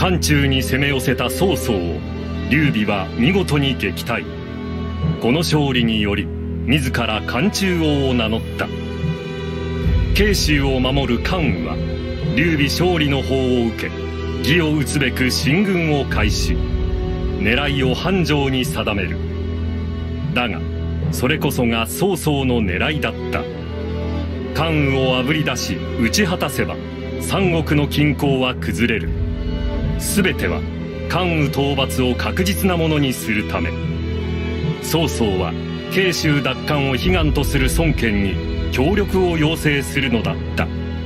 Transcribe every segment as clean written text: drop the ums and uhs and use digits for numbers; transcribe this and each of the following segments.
漢中に攻め寄せた曹操を劉備は見事に撃退。この勝利により自ら漢中王を名乗った。慶州を守る関羽は劉備勝利の報を受け、義を討つべく進軍を開始。狙いを繁盛に定める。だがそれこそが曹操の狙いだった。関羽をあぶり出し打ち果たせば三国の均衡は崩れる。全ては関羽討伐を確実なものにするため、曹操は慶州奪還を悲願とする孫権に協力を要請するのだった。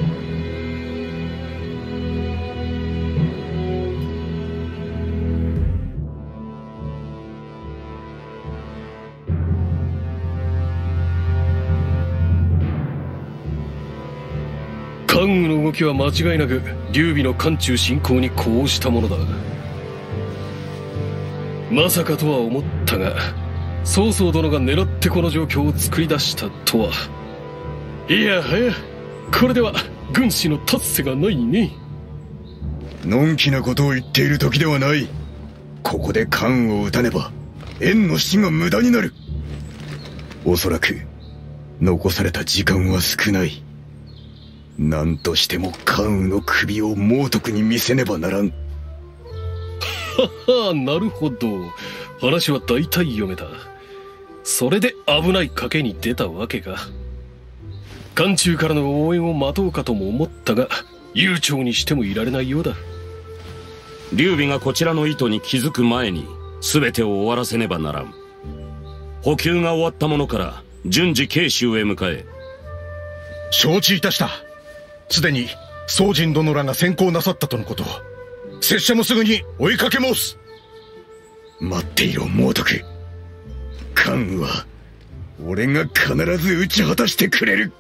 関羽の動きは間違いなく劉備の漢中侵攻に呼応したものだ。まさかとは思ったが、曹操殿が狙ってこの状況を作り出したとは。いやはや、これでは軍師の達成がないね。 のんきなことを言っている時ではない。ここで関羽を討たねば燕の死が無駄になる。おそらく残された時間は少ない。何としても関羽の首を猛徳に見せねばならん。 はは、なるほど。話は大体読めた。それで危ない賭けに出たわけか。漢中からの応援を待とうかとも思ったが、悠長にしてもいられないようだ。 劉備がこちらの意図に気づく前に全てを終わらせねばならん。補給が終わったものから順次慶州へ向かえ。 承知いたした。すでに宗人殿らが先行なさったとのこと。拙者もすぐに追いかけ申す。 待っていろ猛徳。関羽は俺が必ず討ち果たしてくれる。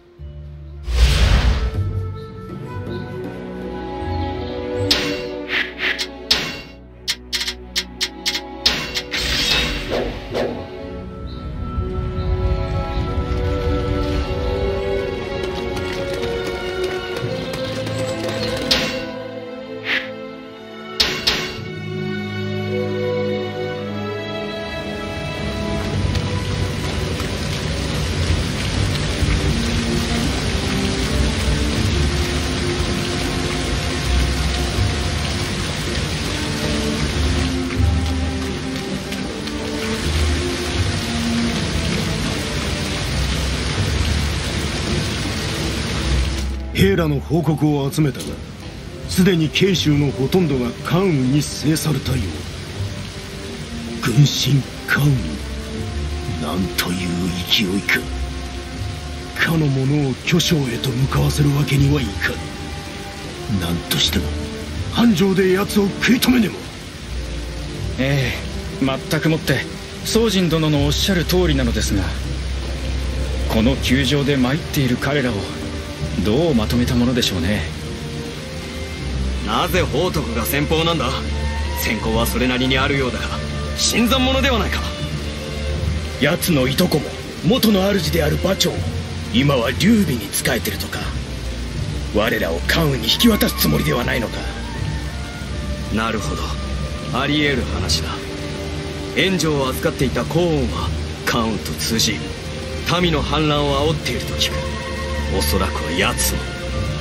兵らの報告を集めたが、すでに慶州のほとんどが関羽に制されたようだ。軍神関羽、なんという勢いか。かの者を巨匠へと向かわせるわけにはいかん。何としても繁盛で奴を食い止めねば。 ええ、全くもって宗人殿のおっしゃる通りなのですが、この窮状で参っている彼らをどうまとめたものでしょうね。 なぜ宝徳が先鋒なんだ。先行はそれなりにあるようだが、新参者ではないか。 奴のいとこも元の主である馬長も今は劉備に仕えてるとか。我らを関羽に引き渡すつもりではないのか。 なるほど、あり得る話だ。援助を預かっていた項恩は関羽と通じ民の反乱を煽っていると聞く。おそらくは奴も。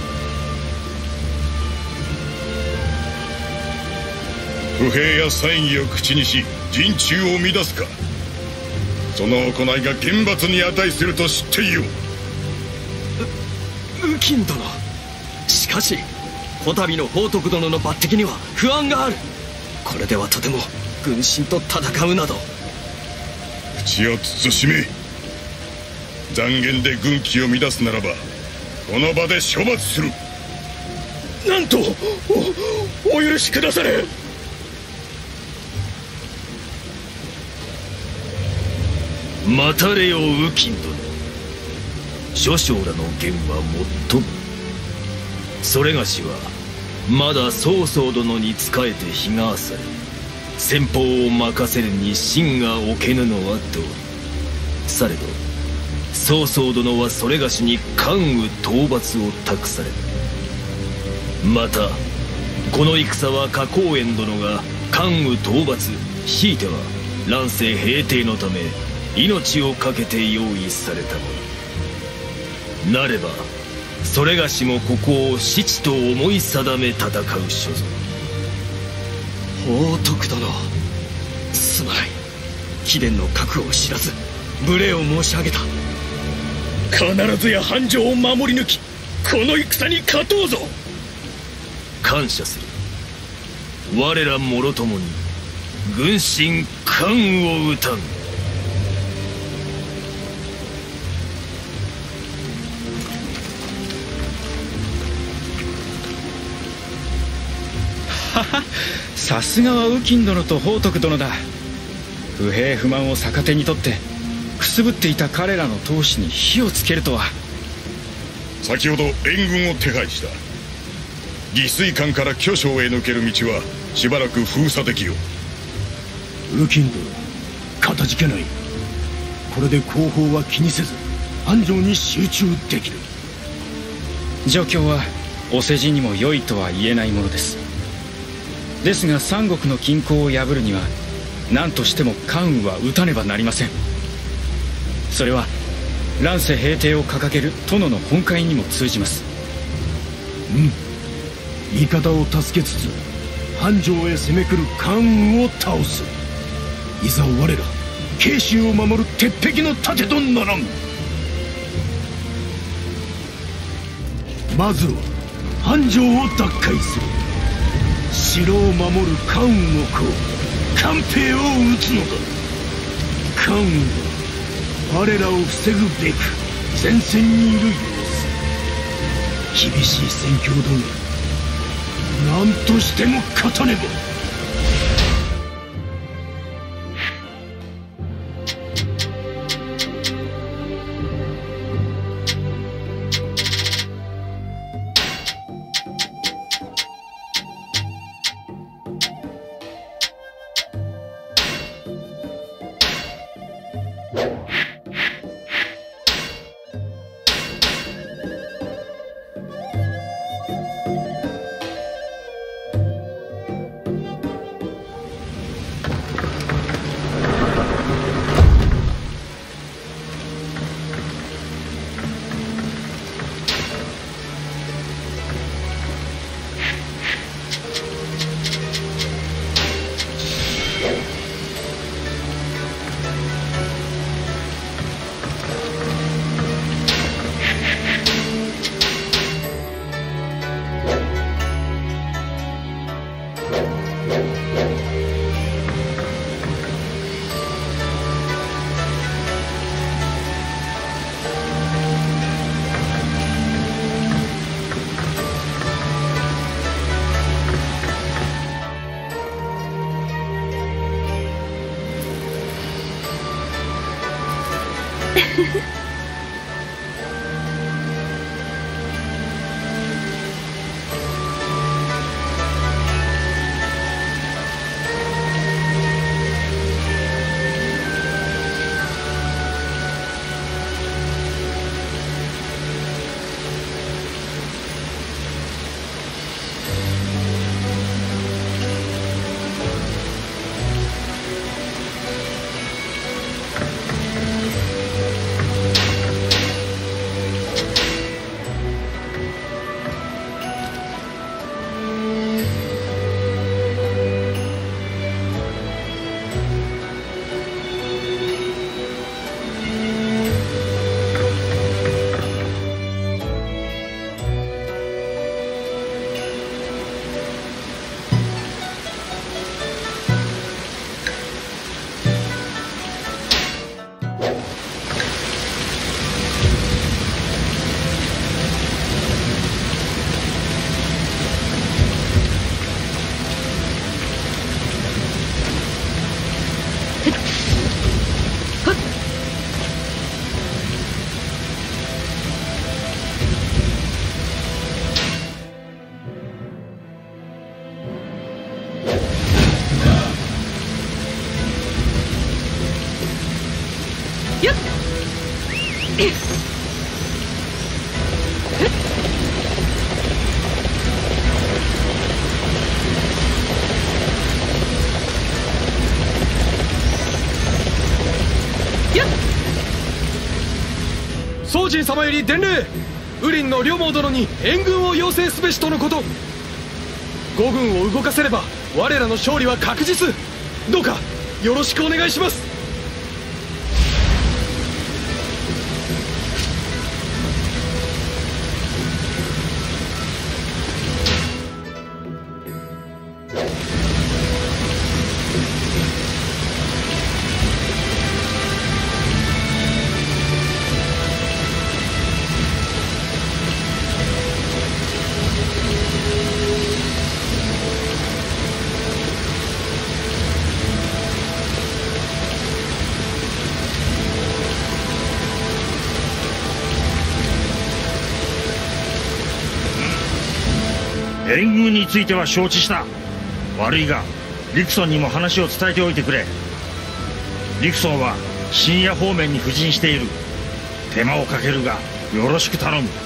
不平や猜疑を口にし陣中を乱すか。その行いが厳罰に値すると知っていよう。 右近殿、しかしこたびの宝徳殿の抜擢には不安がある。これではとても軍神と戦うなど。 口を慎め。残言で軍紀を乱すならばこの場で処罰する。 なんと お許しくだされ。 待たれよ右近殿。諸将らの言はもっとも。それがしはまだ曹操殿に仕えて日が浅れ、先方を任せるに心が置けぬのは道理。されど曹操殿はそれがしに関羽討伐を託され、またこの戦は花公園殿が関羽討伐、強いては乱世平定のため命を懸けて用意されたものなれば、それがしもここを死地と思い定め戦う所存。 宝徳殿、すまない。貴殿の覚悟を知らず無礼を申し上げた。 必ずや繁盛を守り抜き、この戦に勝とうぞ。 感謝する。我らもろともに軍神関羽を討たん。 さすがは右近殿と宝徳殿だ。不平不満を逆手にとってくすぶっていた彼らの闘志に火をつけるとは。 先ほど援軍を手配した。義水館から巨匠へ抜ける道はしばらく封鎖できよう。 右近殿、かたじけない。これで後方は気にせず安城に集中できる。 状況はお世辞にも良いとは言えないものです。ですが三国の均衡を破るには何としても関羽は討たねばなりません。それは乱世平定を掲げる殿の本懐にも通じます。 味方を助けつつ繁盛へ攻め来る関羽を倒す。いざ我ら慶州を守る鉄壁の盾とならん。まずは繁盛を奪回する。城を守る関羽の子関平を討つのだ。関羽は我らを防ぐべく前線にいる様子。厳しい戦況だが何としても勝たねば。 宗人様より伝令、ウリンの両毛殿に援軍を要請すべしとのこと。5軍を動かせれば我らの勝利は確実。どうかよろしくお願いします。 援軍については承知した。悪いがリクソンにも話を伝えておいてくれ。リクソンは深夜方面に布陣している。手間をかけるがよろしく頼む。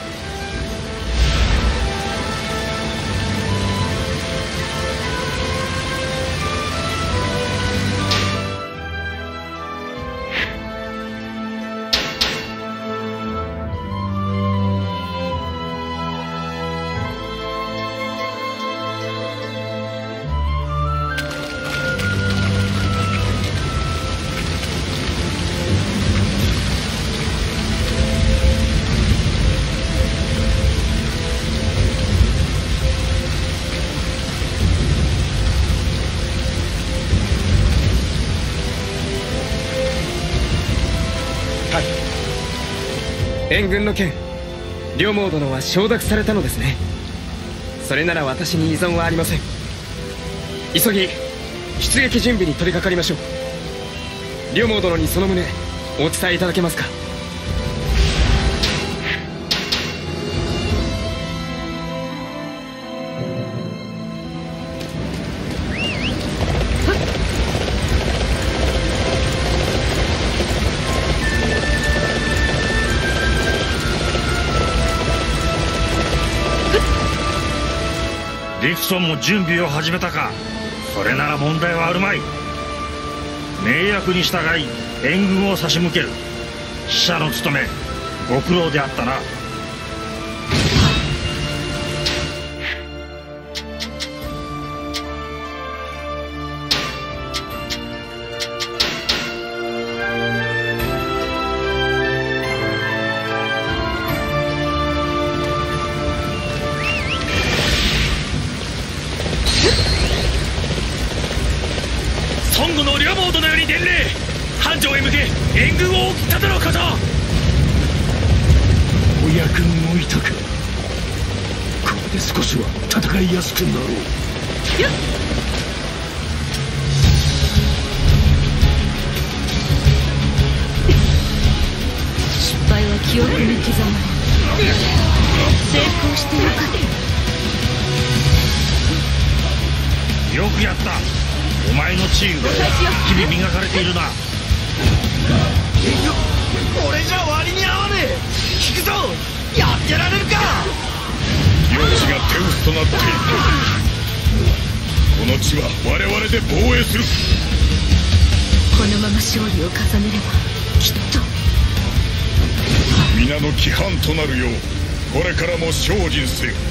援軍の件、両毛殿は承諾されたのですね。それなら私に依存はありません。急ぎ出撃準備に取り掛かりましょう。両毛殿にその旨お伝えいただけますか。 リクソンも準備を始めたか。それなら問題はあるまい。命役に従い援軍を差し向ける。使者の務めご苦労であったな。 孫悟の両毛殿より伝令、繁盛へ向け援軍を送ったとのこと。 お役に置いたか。これで少しは戦いやすくなろう。 よっ、失敗は記憶に刻まれ、成功してよかった。 よくやった。お前のチームが日々磨かれているな。 これじゃ割に合わねえ。引くぞ、やってられるか。 命が手薄となっている。この地は我々で防衛する。 このまま勝利を重ねればきっと皆の規範となるようこれからも精進せよ。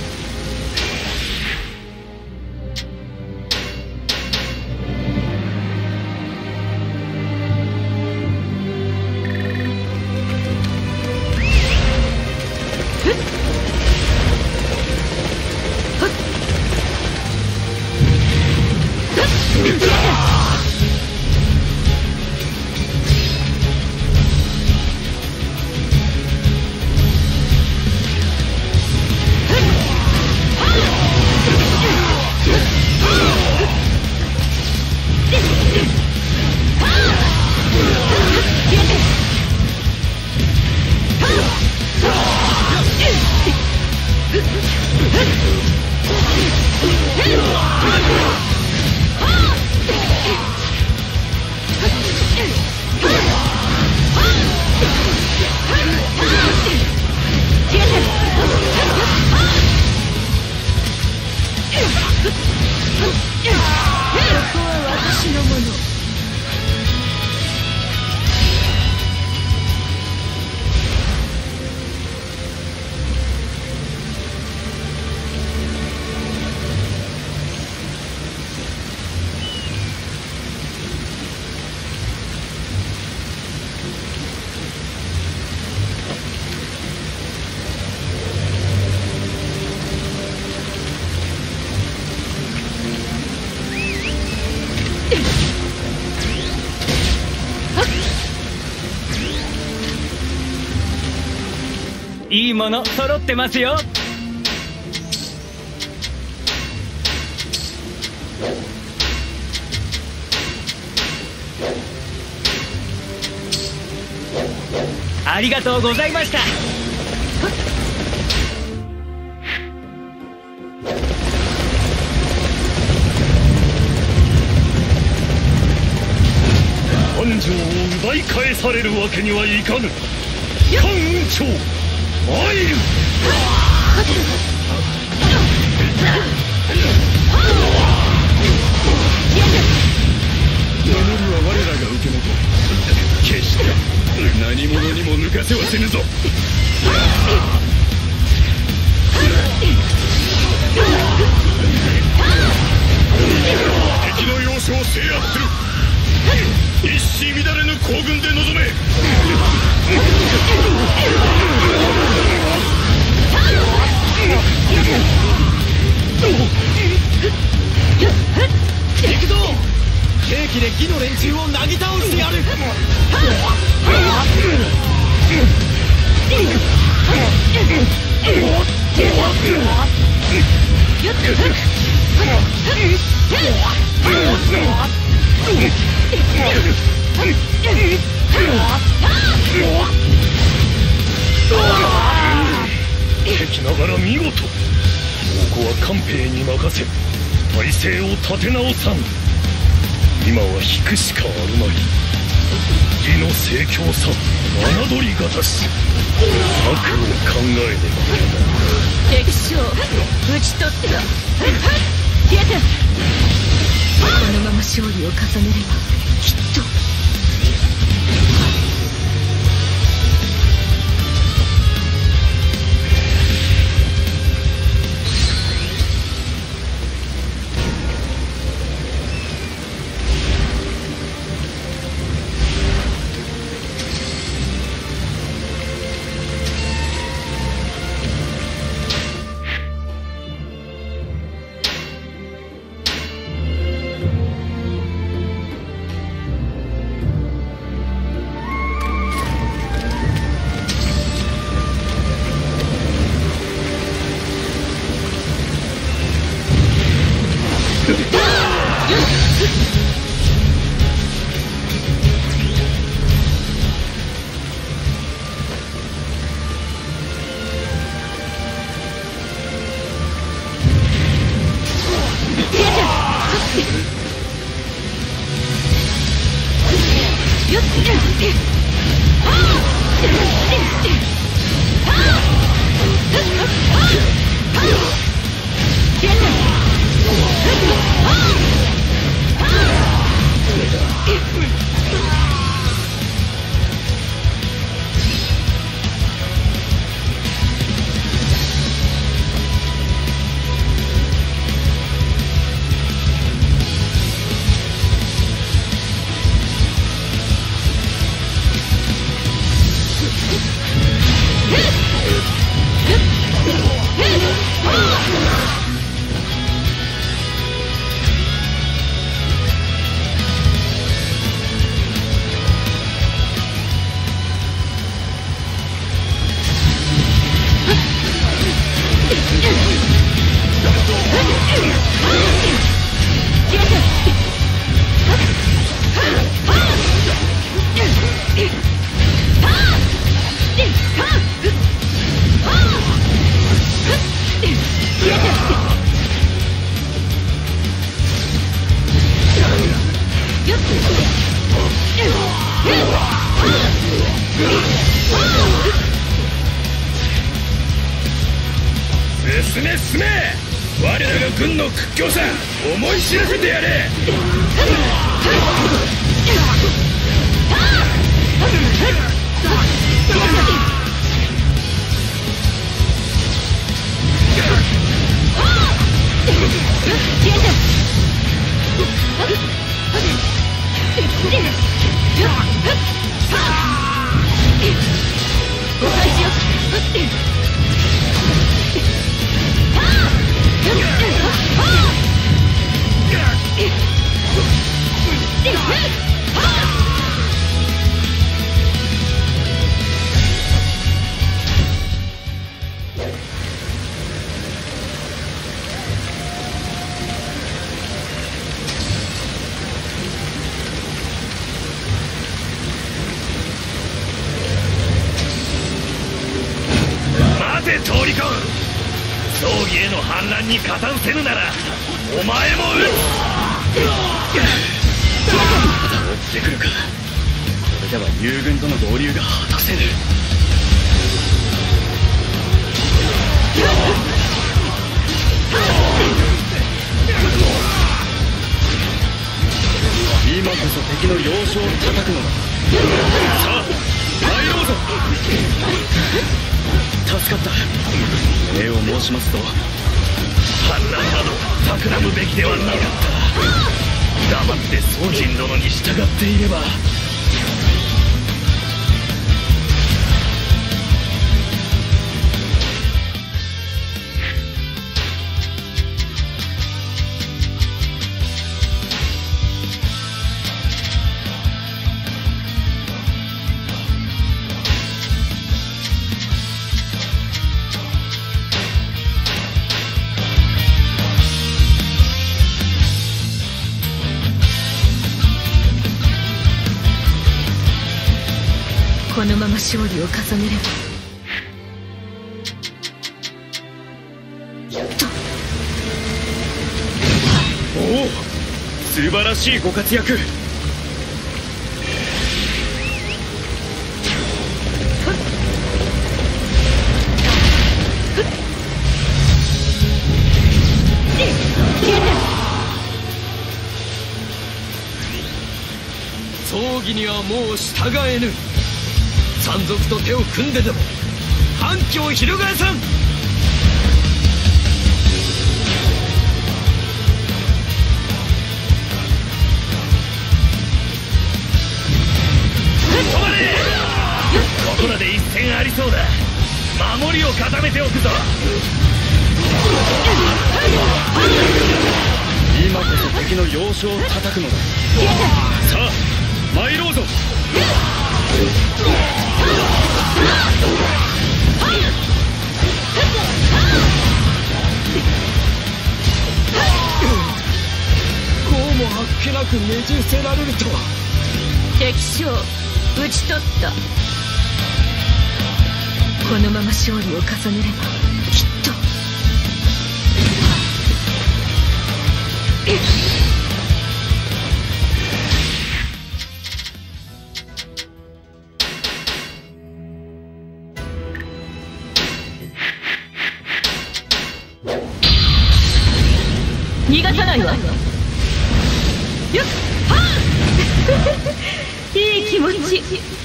いいもの揃ってますよ。ありがとうございました。 本城を奪い返されるわけにはいかぬ。関雲長参る。 守るは我らが受け持とう。決して何者にも抜かせはせぬぞ。敵の要所を制圧する。一糸乱れぬ行軍で臨め。 行くぞ。兵器で義の連中をなぎ倒してやる。 敵ながら見事。ここは官兵に任せ体勢を立て直さん。今は引くしかあるまい。義の盛況さ侮りがたし。策を考えねば。 敵将討ち取って消えて。このまま勝利を重ねればきっと。 進め進め。我らが軍の屈強さ思い知らせてやれ。 待て通り込む。葬儀への反乱に加担せぬならお前も撃つ。追ってくるか。それでは友軍との合流が果たせぬ。今こそ敵の要衝を叩くのだ。さあ参ろうぞ。助かった。礼を申しますと、反乱など企むべきではなかった。黙って宗人殿に従っていれば。 このまま勝利を重ねれば。 おお、素晴らしいご活躍。 葬儀にはもう従えぬ。山賊と手を組んででも反旗を翻さん。 止まれ。ここらで一戦ありそうだ。守りを固めておくぞ。今こそ敵の要衝を叩くのだ。さあ参ろうぞ。 こうもあっけなくねじ伏せられるとは。 敵将討ち取った。このまま勝利を重ねればきっと。逃がさないわよっはあいい気持ち。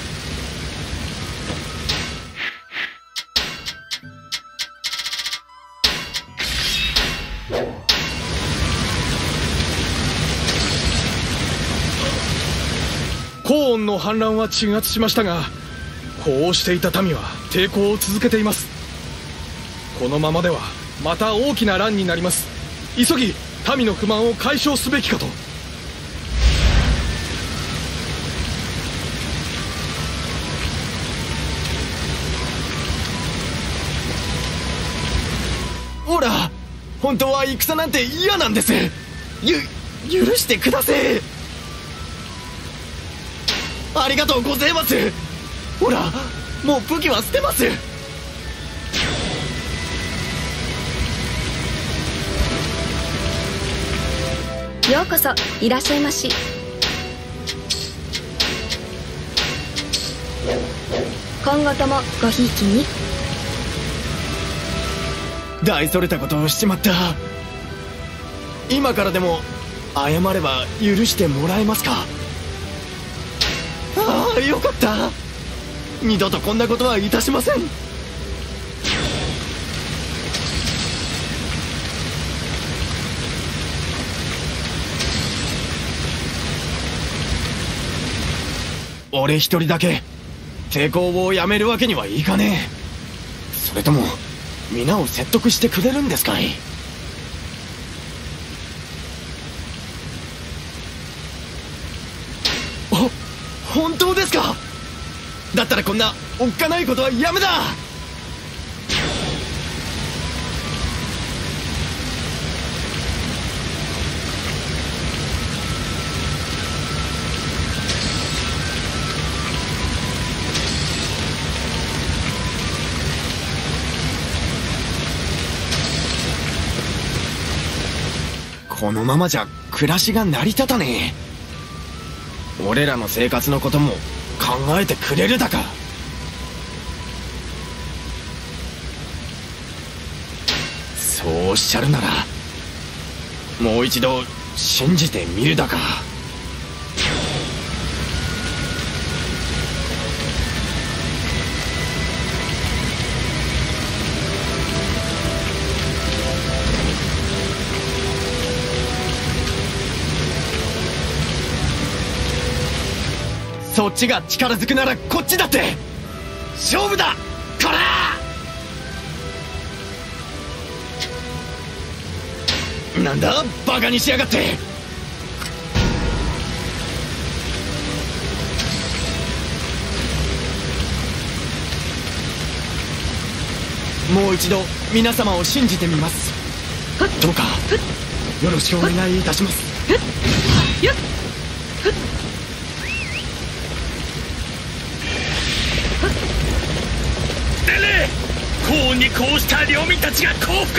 高音の反乱は鎮圧しましたが、こうしていた民は抵抗を続けています。このままではまた大きな乱になります。急ぎ民の不満を解消すべきかと。 ほら、本当は戦なんて嫌なんです。許してください。ありがとうございます。ほら、もう武器は捨てます。 ようこそいらっしゃいまし。今後ともごひいきに。 大それたことをしちまった。今からでも謝れば許してもらえますか。ああ、よかった。二度とこんなことはいたしません。俺一人だけ抵抗をやめるわけにはいかねえ。それとも皆を説得してくれるんですかい。本当ですか。だったらこんなおっかないことはやめだ。 このままじゃ暮らしが成り立たねえ。俺らの生活のことも考えてくれるだか。そうおっしゃるならもう一度信じてみるだか。そっちが力ずくならこっちだって勝負だこら。なんだバカにしやがって。もう一度皆様を信じてみます。どうかよろしくお願いいたします。 高温にこうした領民たちが降伏。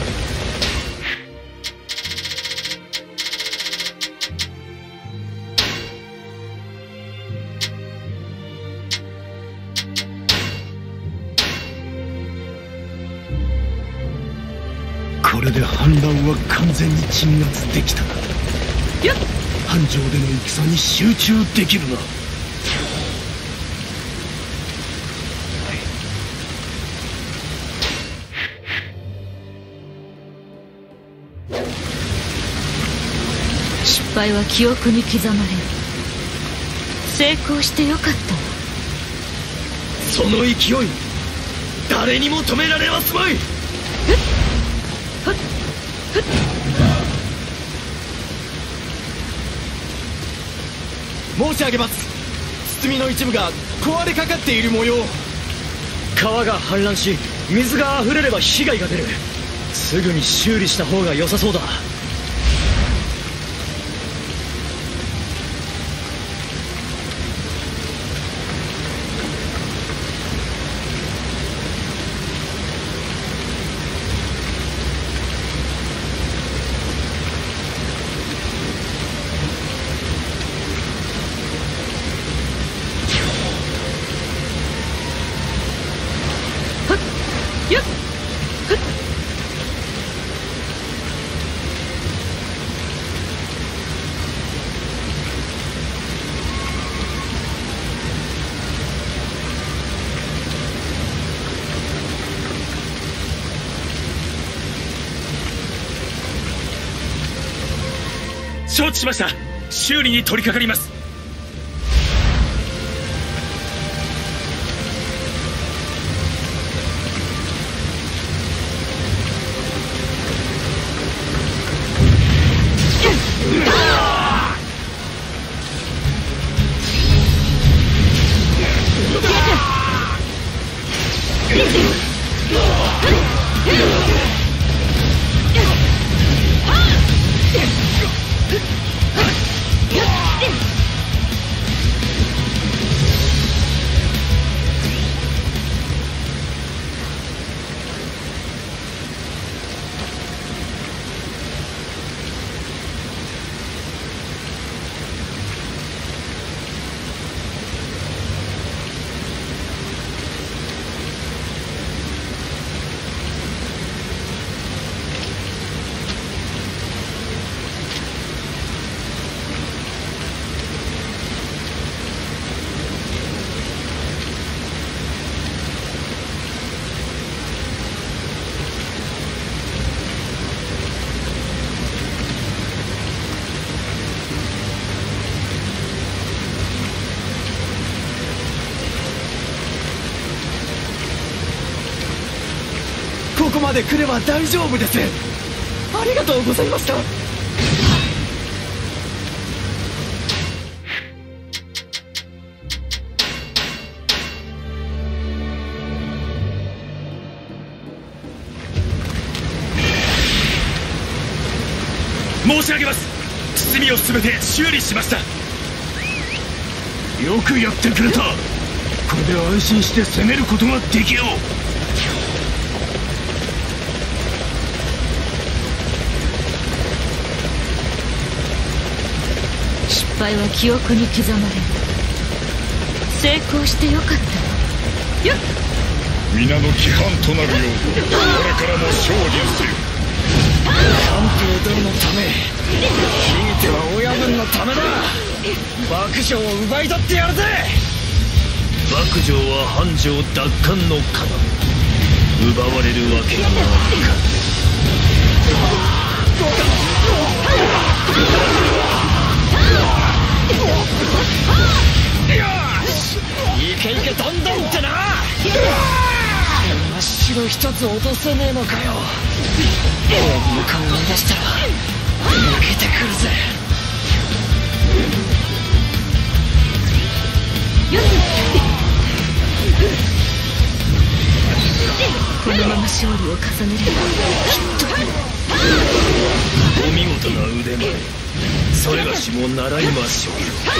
これで反乱は完全に鎮圧できた。繁盛での戦に集中できるな。 失敗は記憶に刻まれる。成功してよかったわ。 その勢い誰にも止められますまい。 申し上げます。包みの一部が壊れかかっている模様。 川が氾濫し水が溢れれば被害が出る。すぐに修理した方が良さそうだ。 承知しました。修理に取り掛かります。 ここまで来れば大丈夫です。ありがとうございました。 申し上げます。包みを全て修理しました。 よくやってくれた。これで安心して攻めることができよう。 敗は記憶に刻まれる。成功してよかったわ。よっ、 皆の規範となるようこれからも精進せよ。 関東殿のため、ひいては親分のためだ。幕城を奪い取ってやるぜ。 幕城は繁盛奪還の要、奪われるわけにはいかん。 よし、いけいけどんどんってな。真っ白一つ落とせねえのかよ。向かいに出したら抜けてくるぜ。 このまま勝利を重ねればきっと。 お見事な腕前、それがしも習いましょう。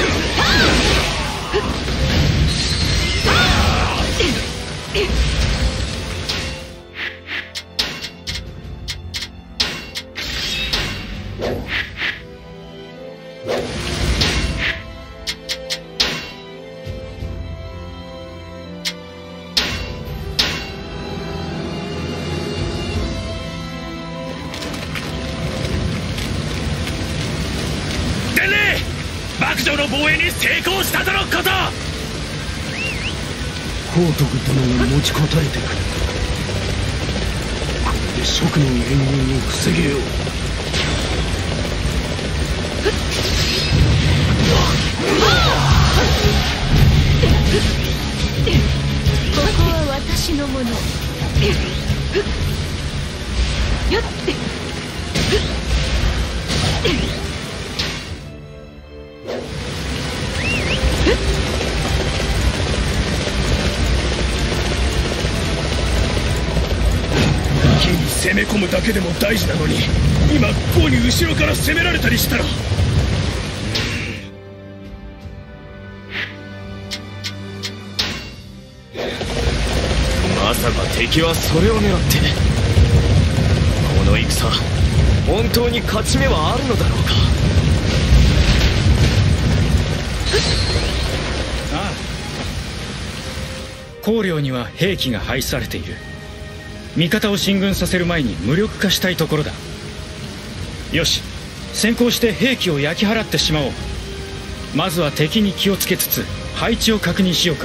幕城の防衛に成功したとのこと。 光徳殿が持ちこたえてくれた。これで蜀の援軍を防げよう。 ここは私のもの。よっ。 攻め込むだけでも大事なのに、今こうに後ろから攻められたりしたら。 まさか敵はそれを狙って。この戦、本当に勝ち目はあるのだろうか。 ああ、公領には兵器が配されている。味方を進軍させる前に無力化したいところだ。よし、先行して兵器を焼き払ってしまおう。まずは敵に気をつけつつ配置を確認しようか。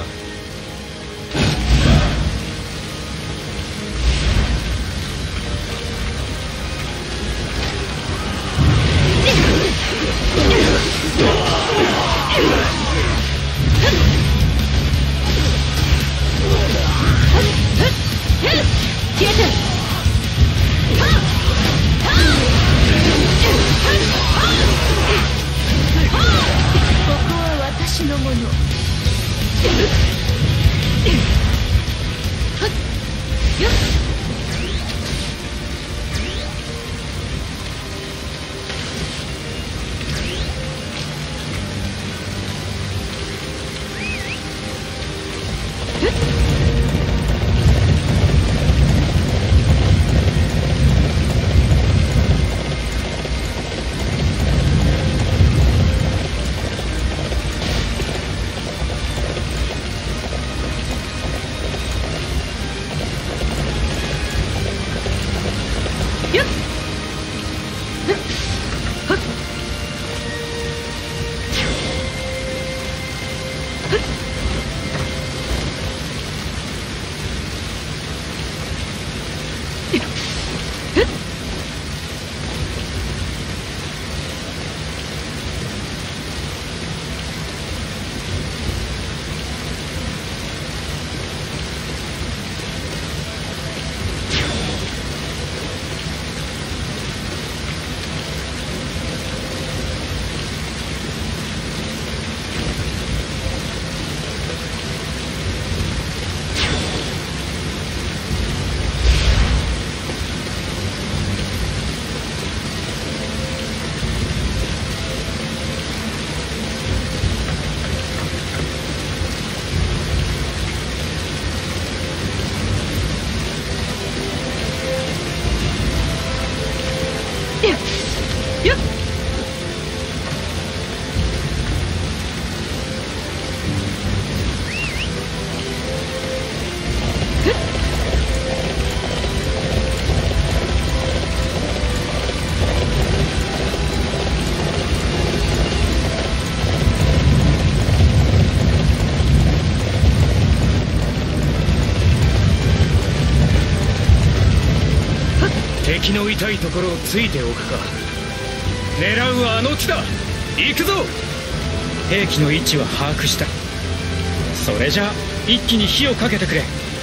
敵の痛いところをついておくか。狙うはあの木だ。行くぞ。兵器の位置は把握した。それじゃあ一気に火をかけてくれ。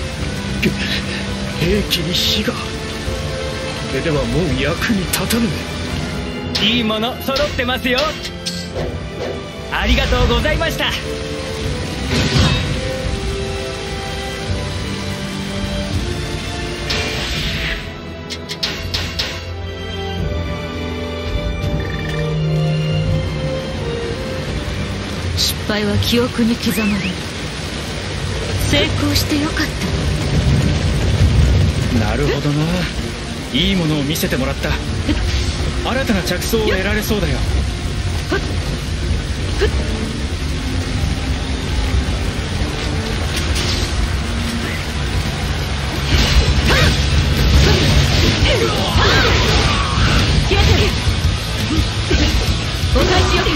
兵器に火が。これではもう役に立たぬ。 いいもの揃ってますよ。ありがとうございました。 失敗は記憶に刻まれる。成功してよかった。 なるほどな。いいものを見せてもらった。新たな着想を得られそうだよ。 消えてる。お返しよ。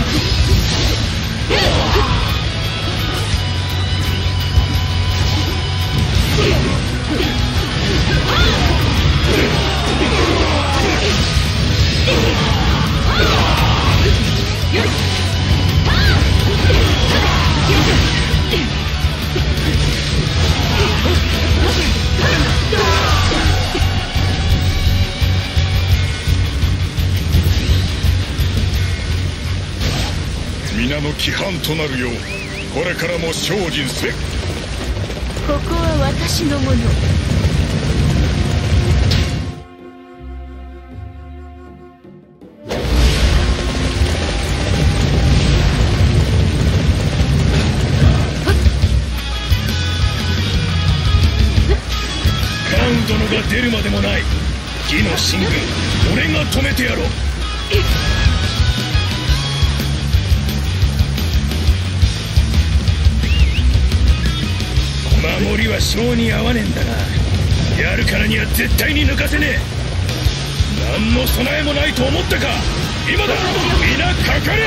皆の規範となるようこれからも精進せ。 ここは私のもの。 カウン殿が出るまでもない。義の進軍俺が止めてやろう。守りは性に合わねえんだな。やるからには絶対に抜かせねえ。何の備えもないと思ったか。今だ、皆かかれ。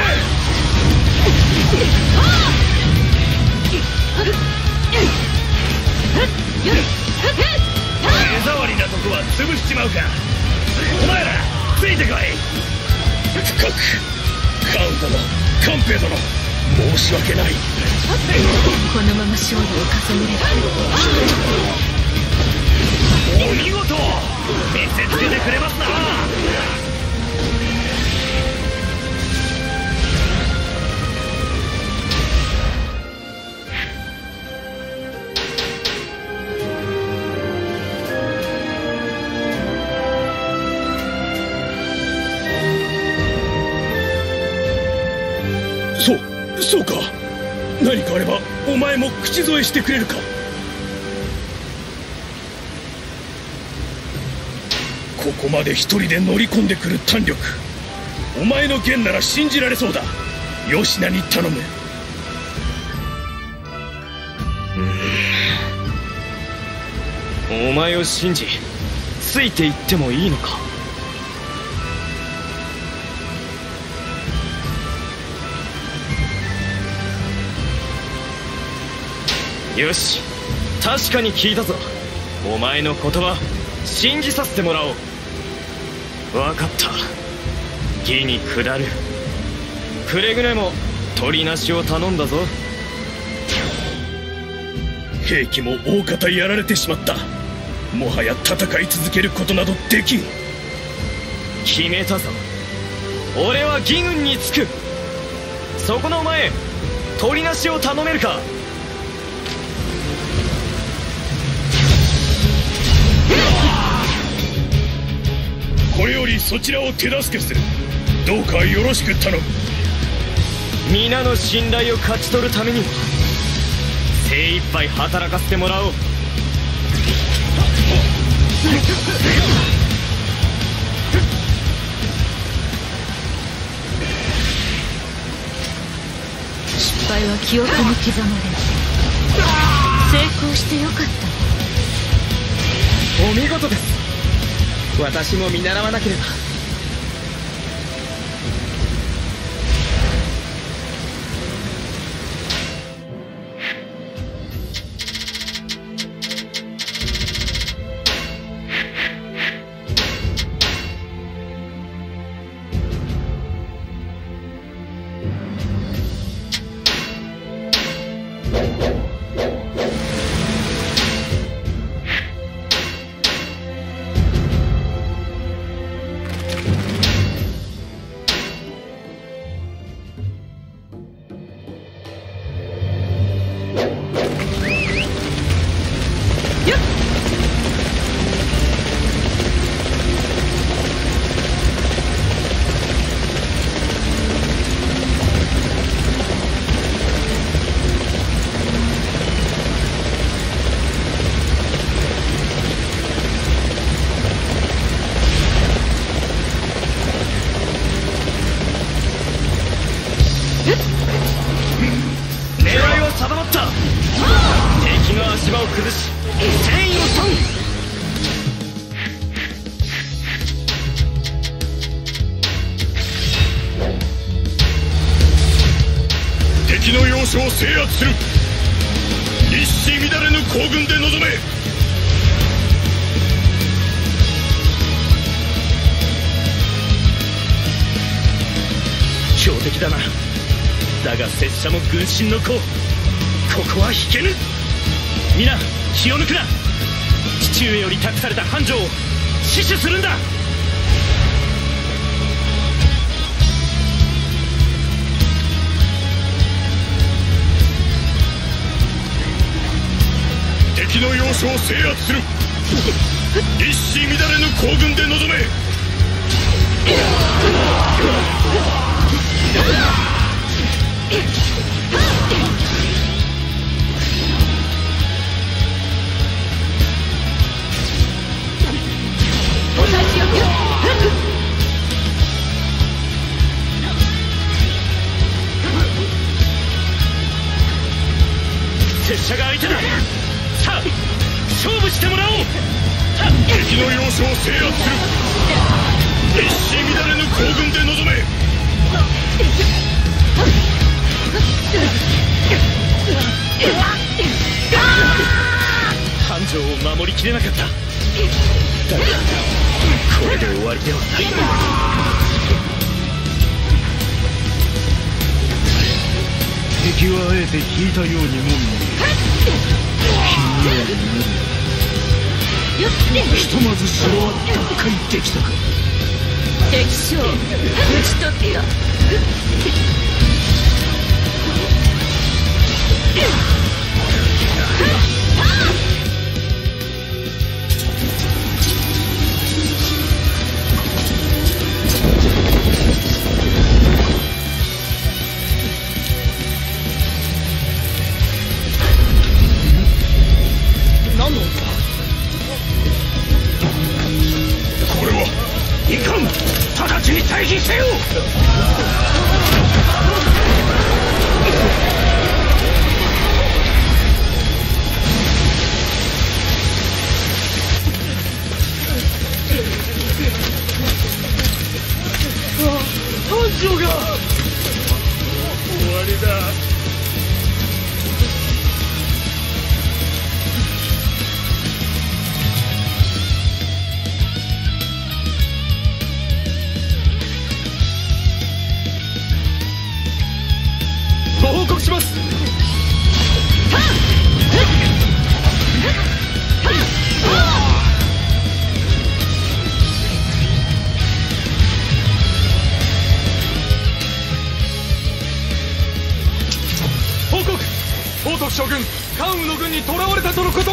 目障りなとこは潰しちまうか。お前らついてこい。深くカウン殿、カンペ殿、申し訳ない。 このまま勝利を重ねれば。 お見事、見せつけてくれますな。そうか。何かあればお前も口添えしてくれるか。ここまで一人で乗り込んでくる胆力、お前の言なら信じられそうだ。吉名に頼む。 お前を信じついていってもいいのか。よし、確かに聞いたぞ。お前の言葉信じさせてもらおう。分かった。義に下る。くれぐれも取りなしを頼んだぞ。 兵器も大方やられてしまった。もはや戦い続けることなどできん。 決めたぞ。俺は義軍につく。そこのお前取りなしを頼めるか。 これよりそちらを手助けする。どうかよろしく頼む。 皆の信頼を勝ち取るためにも精一杯働かせてもらおう。 失敗は記憶に刻まれる。成功してよかった。 お見事です。私も見習わなければ。 敵の要所を制圧する。一糸乱れぬ行軍で臨め。 強敵だな。だが拙者も軍神の子、ここは引けぬ。皆気を抜くな。父上より託された繁盛を死守するんだ。 敵の要所を制圧する。一糸乱れぬ行軍で臨め。 拙者が相手だ。さあ勝負してもらおう。 敵の要所を制圧する。一糸乱れぬ行軍で臨め。 繁盛を守りきれなかった。だがこれで終わりではない。 敵はあえて引いたようにも見える。君は無理。ひとまず城は奪回できたか。 敵将討ち取った。 何の音だ。これはいかん。直ちに退避せよ。繁盛が終わりだ。 ご報告します。報告。宝徳将軍関羽の軍に囚われたとのこと。よ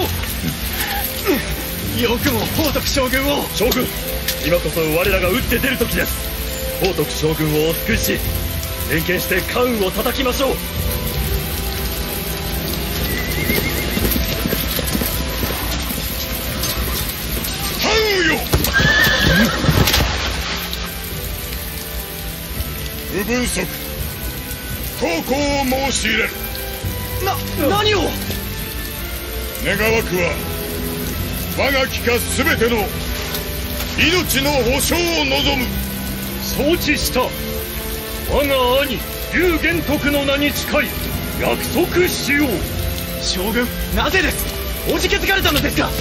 くも宝徳将軍を。 将軍、今こそ我らが打って出る時です。宝徳将軍をお救いし、連携して関羽を叩きましょう。 関羽よ。不分則航行を申し入れる。何を。願わくは我が帰化全ての命の保証を望む。 承知した。我が兄龍玄徳の名に誓い約束しよう。 将軍、なぜです？おじけづかれたのですか？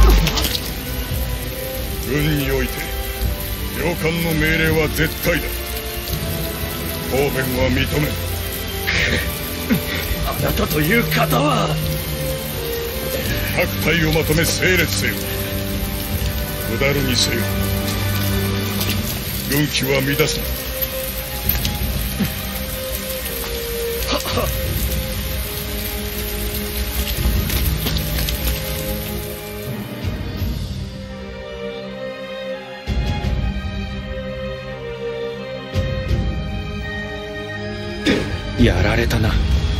軍において領官の命令は絶対だ。方便は認めん。 あなたという方は各隊をまとめ整列せよ。下るにせよ。軍紀は乱すな。 やられたな。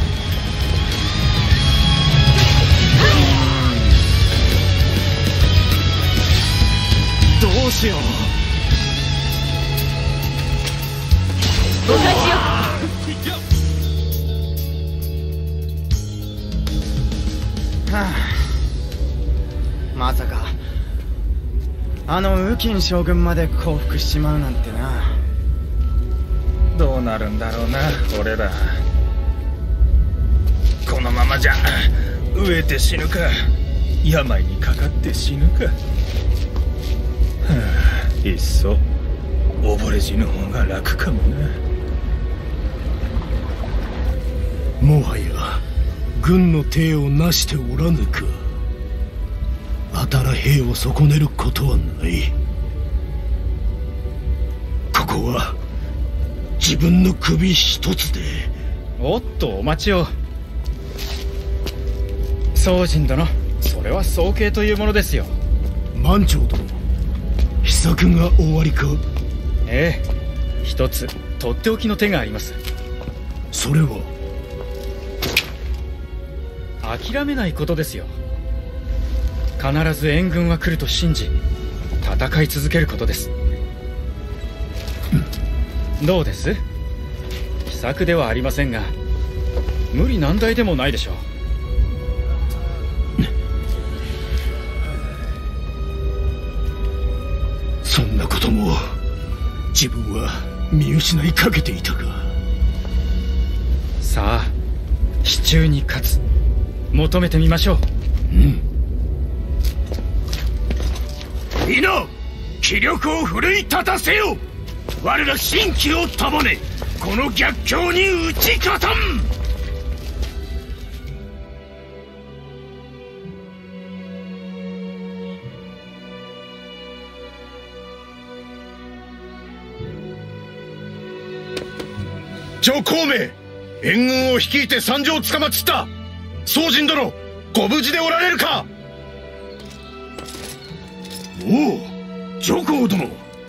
どうしよう。 お返しよ。 はあ、まさかあの雨金将軍まで降伏しちまうなんてな。 どうなるんだろうな、俺ら。このままじゃ飢えて死ぬか病にかかって死ぬか。いっそ溺れ死ぬ方が楽かもな。 もはや軍の体をなしておらぬか。あたら兵を損ねることはない。ここは自分の首一つで。 おっと、お待ちを。宗人殿、それは早計というものですよ。 万長殿、秘策がおありか？ ええ、一つとっておきの手があります。 それは諦めないことですよ。必ず援軍は来ると信じ戦い続けることです。どうです？秘策ではありませんが無理難題でもないでしょう。 そんなことも自分は見失いかけていたか。 さあ、手中に勝つ求めてみましょう。 皆、気力を奮い立たせよ。我ら新規を束ね、この逆境に打ち勝たん。 上皇名、援軍を率いて参上つかまつった宗人殿、ご無事でおられるか？ おう、上皇殿。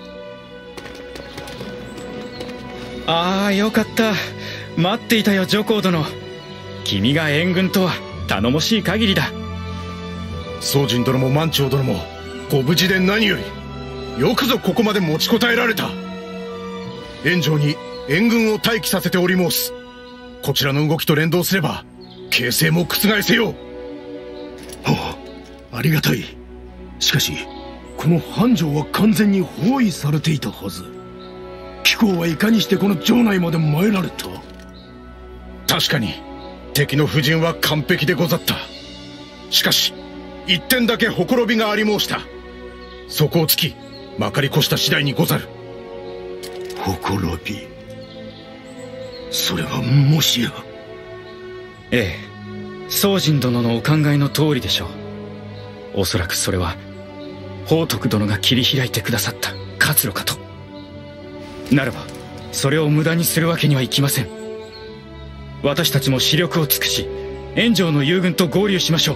ああ、よかった。待っていたよ、上皇殿。君が援軍とは頼もしい限りだ。 宗人殿も万長殿もご無事で何より。よくぞここまで持ちこたえられた。炎上に援軍を待機させており申す。こちらの動きと連動すれば形勢も覆せよう。 はあ、ありがたい。しかしこの繁盛は完全に包囲されていたはず。貴公はいかにしてこの城内まで参られた？ 確かに敵の布陣は完璧でござった。しかし一点だけほころびがあり申した。そこを突きまかり越した次第にござる。 ほころび、それはもしや。 ええ、宗人殿のお考えの通りでしょう。おそらくそれは宝徳殿が切り開いてくださった活路かと。ならばそれを無駄にするわけにはいきません。私たちも死力を尽くし炎上の友軍と合流しましょう。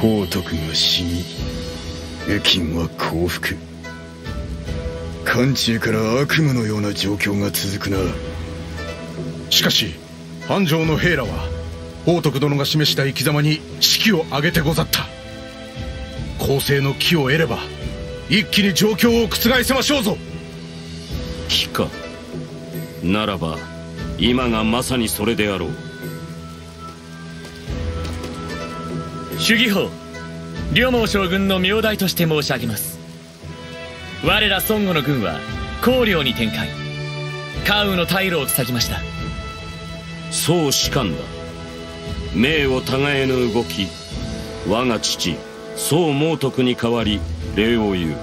宝徳が死に右近は降伏。漢中から悪夢のような状況が続くな。 しかし半城の兵らは宝徳殿が示した生き様に士気を上げてござった。公正の機を得れば一気に状況を覆せましょうぞ。 機か。ならば今がまさにそれであろう。 主義法両毛将軍の名代として申し上げます。我ら孫悟の軍は高陵に展開、関羽の退路を塞ぎました。 そう士官だ。命をたがえぬ動き、我が父宋毛徳に代わり礼を言う。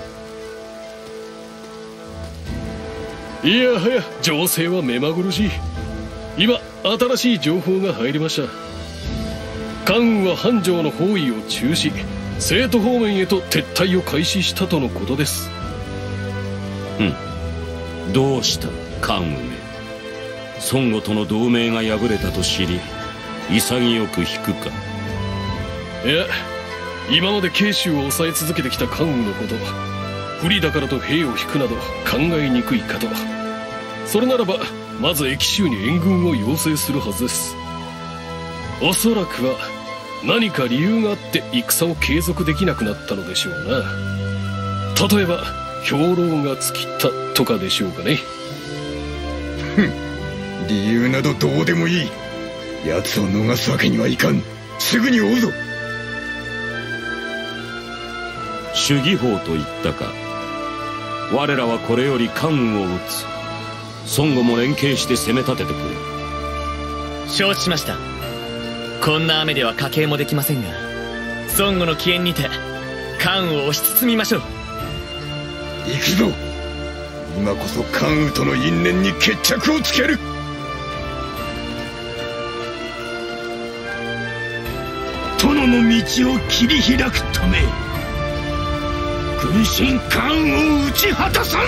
いやはや情勢は目まぐるしい。今新しい情報が入りました。関羽は半城の包囲を中止、西都方面へと撤退を開始したとのことです。 どうした関羽め。孫悟との同盟が破れたと知り潔く引くか。 いや、今まで慶州を抑え続けてきた関羽のこと、不利だからと兵を引くなど考えにくいかと。それならばまず益州に援軍を要請するはずです。おそらくは何か理由があって戦を継続できなくなったのでしょうな。例えば兵糧が尽きたとかでしょうかね。 理由などどうでもいい。奴を逃すわけにはいかん。すぐに追うぞ。 主義法と言ったか。我らはこれより関羽を討つ。孫悟も連携して攻め立ててくれ。 承知しました。こんな雨では家計もできませんが、孫悟の起援にて関羽を押し包みましょう。 行くぞ。今こそ関羽との因縁に決着をつける。 殿の道を切り開くため軍神関羽を打ち果たさん。